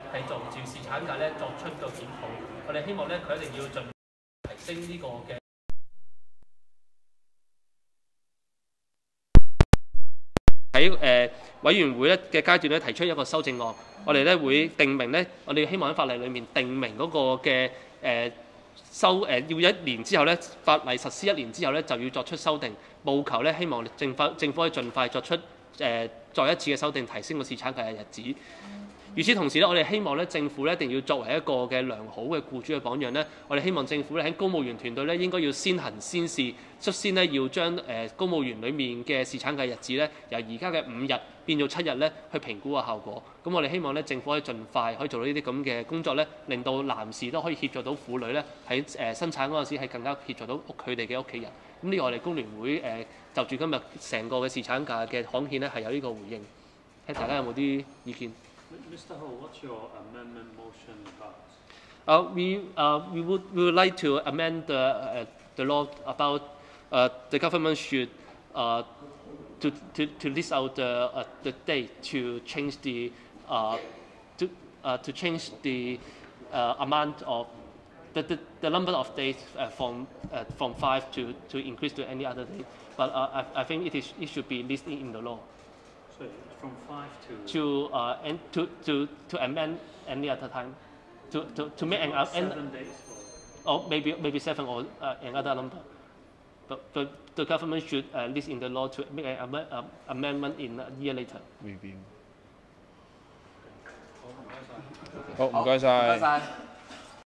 係就住侍產假咧作出個檢討。我哋希望咧佢一定要盡提升呢個嘅。喺委員會咧嘅階段咧提出一個修正案，我哋咧會定明咧，我哋希望喺法例裡面定明嗰個嘅要1年之後咧，法例實施1年之後咧就要作出修訂，務求咧希望政府可以盡快作出再一次嘅修訂，提升個侍產假嘅日子。與此同時咧，我哋希望咧政府咧一定要作為一個嘅良好嘅僱主嘅榜樣咧，我哋希望政府咧喺公務員團隊咧應該要先行先試，率先咧要將公務員裡面嘅侍產假日子咧由而家嘅5日變到7日咧去評估個效果。咁我哋希望咧政府可以盡快可以做到呢啲咁嘅工作咧，令到男士都可以協助到婦女咧喺生產嗰陣時係更加協助到佢哋嘅屋企人。咁呢個我哋工聯會就住今日成個嘅侍產假嘅刊憲咧係有呢個回應，睇大家有冇啲意見？ Mr. Ho, what's your amendment motion about? We would like to amend the law about the government should to list out the date to change the amount of the number of days from 5 to increase to any other date. But I think it should be listed in the law. So from 5 to amend any other time to make an 7 days or maybe 7 or another number. But the government should list in the law to make an amendment in a year later. Review. 好，唔該晒。